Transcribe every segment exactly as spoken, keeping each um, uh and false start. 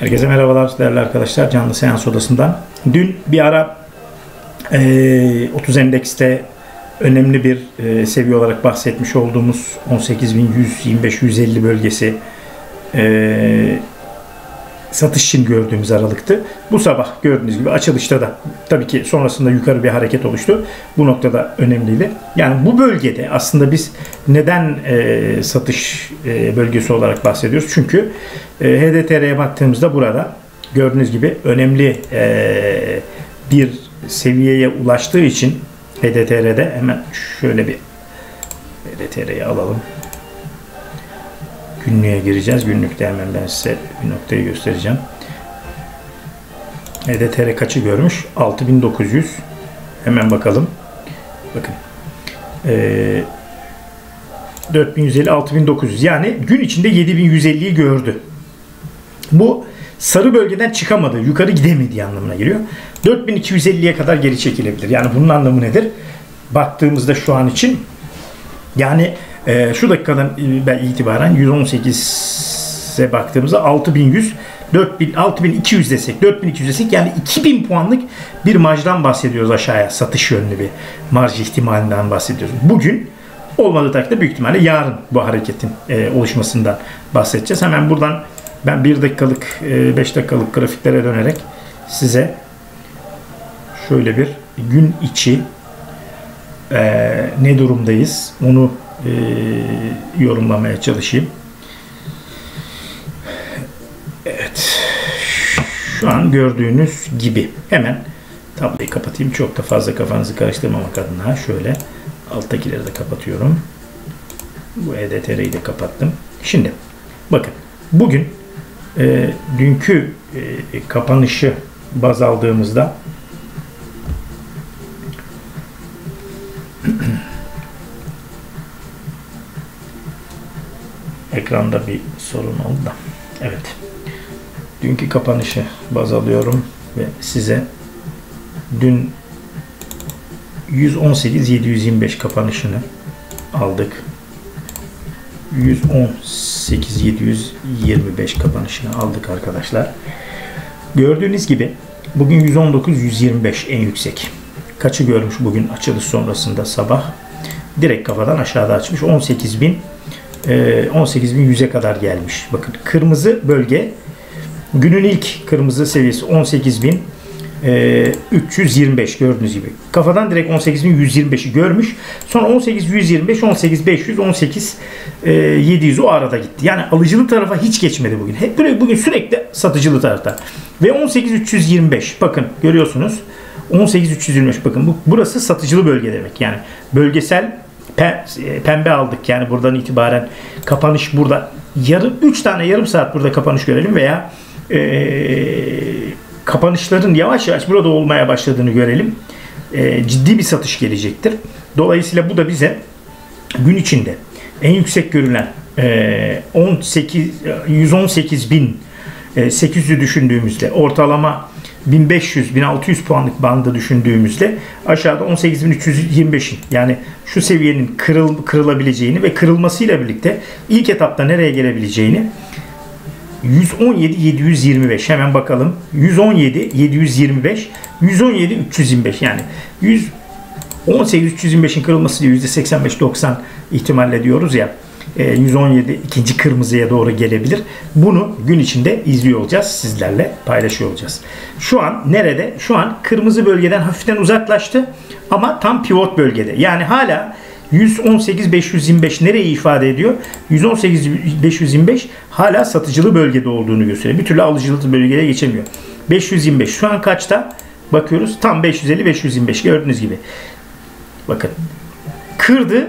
Herkese merhabalar değerli arkadaşlar. Canlı seans odasından. Dün bir ara e, otuz endekste önemli bir e, seviye olarak bahsetmiş olduğumuz on sekiz bin yüz yirmi beş yüz elli bölgesi e, satış için gördüğümüz aralıktı. Bu sabah gördüğünüz gibi açılışta da tabii ki sonrasında yukarı bir hareket oluştu. Bu noktada önemliydi. Yani bu bölgede aslında biz neden e, satış e, bölgesi olarak bahsediyoruz? Çünkü e, H D T R'ye baktığımızda burada gördüğünüz gibi önemli e, bir seviyeye ulaştığı için H D T R'de hemen şöyle bir H D T R'yi alalım. Günlüğe gireceğiz. Günlükte hemen ben size bir noktayı göstereceğim. H D T R kaçı görmüş? altı bin dokuz yüz. Hemen bakalım. Bakın. Ee, dört bin yüz elli, altı bin dokuz yüz. Yani gün içinde yedi bin yüz elliyi gördü. Bu sarı bölgeden çıkamadı. Yukarı gidemediği anlamına geliyor. dört bin iki yüz elliye kadar geri çekilebilir. Yani bunun anlamı nedir? Baktığımızda şu an için yani e, şu dakikadan itibaren yüz on sekize baktığımızda altı bin yüz, dört bin, altı bin iki yüz desek, dört bin iki yüz desek yani iki bin puanlık bir marjdan bahsediyoruz aşağıya. Satış yönlü bir marj ihtimalinden bahsediyoruz. Bugün olmadığı takdirde büyük ihtimalle yarın bu hareketin e, oluşmasından bahsedeceğiz. Hemen buradan ben bir dakikalık, e, beş dakikalık grafiklere dönerek size şöyle bir gün içi e, ne durumdayız onu e, yorumlamaya çalışayım. Evet. Şu an gördüğünüz gibi hemen tabloyu kapatayım. Çok da fazla kafanızı karıştırmamak adına şöyle alttakileri de kapatıyorum. Bu H D T R'yi de kapattım. Şimdi bakın bugün e, dünkü e, kapanışı baz aldığımızda ekranda bir sorun oldu da. Evet. Dünkü kapanışı baz alıyorum ve size dün yüz on sekiz bin yedi yüz yirmi beş kapanışını aldık. yüz on sekiz bin yedi yüz yirmi beş kapanışını aldık arkadaşlar. Gördüğünüz gibi bugün yüz on dokuz bin yüz yirmi beş en yüksek. Kaçı görmüş bugün açılış sonrasında sabah? Direkt kafadan aşağıda açmış. on sekiz bin on sekiz bin yüze kadar gelmiş. Bakın kırmızı bölge günün ilk kırmızı seviyesi on sekiz bin üç yüz yirmi beş gördüğünüz gibi. Kafadan direkt on sekiz bin yüz yirmi beşi görmüş. Sonra on sekiz bin yüz yirmi beş, on sekiz bin beş yüz, on sekiz bin yedi yüz o arada gitti. Yani alıcılı tarafa hiç geçmedi bugün. Hep böyle bugün sürekli satıcılı tarafta. Ve on sekiz bin üç yüz yirmi beş bakın görüyorsunuz. on sekiz bin üç yüz yirmi beş bakın bu, burası satıcılı bölge demek. Yani bölgesel pembe aldık yani buradan itibaren kapanış burada yarım üç tane yarım saat burada kapanış görelim veya ee, kapanışların yavaş yavaş burada olmaya başladığını görelim. E, ciddi bir satış gelecektir. Dolayısıyla bu da bize gün içinde en yüksek görülen e, on sekiz, yüz on sekiz bin sekiz yüzü düşündüğümüzde ortalama bin beş yüz bin altı yüz puanlık bandı düşündüğümüzde aşağıda on sekiz bin üç yüz yirmi beşin yani şu seviyenin kırıl, kırılabileceğini ve kırılmasıyla birlikte ilk etapta nereye gelebileceğini yüz on yedi bin yedi yüz yirmi beş hemen bakalım. yüz on yedi bin yedi yüz yirmi beş, yüz on yedi bin üç yüz yirmi beş yani yüz on sekiz bin üç yüz yirmi beşin kırılması yüzde seksen beş doksan ihtimalle diyoruz ya. yüz on yedi ikinci kırmızıya doğru gelebilir. Bunu gün içinde izliyor olacağız. Sizlerle paylaşıyor olacağız. Şu an nerede? Şu an kırmızı bölgeden hafiften uzaklaştı ama tam pivot bölgede. Yani hala yüz on sekiz bin beş yüz yirmi beş nereyi ifade ediyor? yüz on sekiz bin beş yüz yirmi beş hala satıcılı bölgede olduğunu gösteriyor. Bir türlü alıcılı bölgeye geçemiyor. beş yüz yirmi beş şu an kaçta? Bakıyoruz. Tam beş yüz elli beş yüz yirmi beş gördüğünüz gibi. Bakın. Kırdı.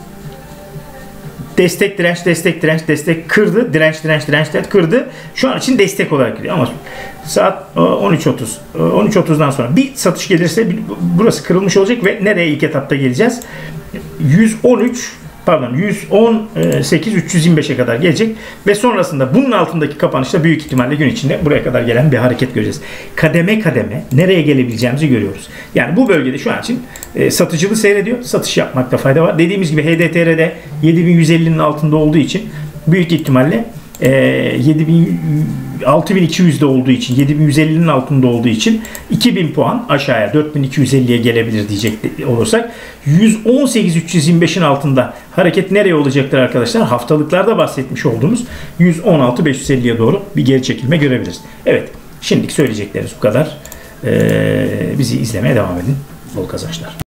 Destek, direnç, destek, direnç, destek kırdı. Direnç, direnç, direnç, direnç kırdı. Şu an için destek olarak gidiyor. Ama saat on üç otuz. on üç otuzdan sonra bir satış gelirse burası kırılmış olacak ve nereye ilk etapta geleceğiz? yüz on üç pardon yüz on sekiz bin üç yüz yirmi beşe kadar gelecek ve sonrasında bunun altındaki kapanışta büyük ihtimalle gün içinde buraya kadar gelen bir hareket göreceğiz. Kademe kademe nereye gelebileceğimizi görüyoruz. Yani bu bölgede şu an için e, satıcılı seyrediyor. Satış yapmakta fayda var. Dediğimiz gibi H D T R'de yedi bin yüz ellinin altında olduğu için büyük ihtimalle e, yedi bin, altı bin iki yüzde olduğu için, yedi bin yüz ellinin altında olduğu için iki bin puan aşağıya dört bin iki yüz elliye gelebilir diyecek olursak, yüz on sekiz bin üç yüz yirmi beşin altında hareket nereye olacaktır arkadaşlar? Haftalıklarda bahsetmiş olduğumuz yüz on altı bin beş yüz elliye doğru bir geri çekilme görebiliriz. Evet, şimdilik söyleyeceklerimiz bu kadar. Ee, bizi izlemeye devam edin. Bol kazançlar.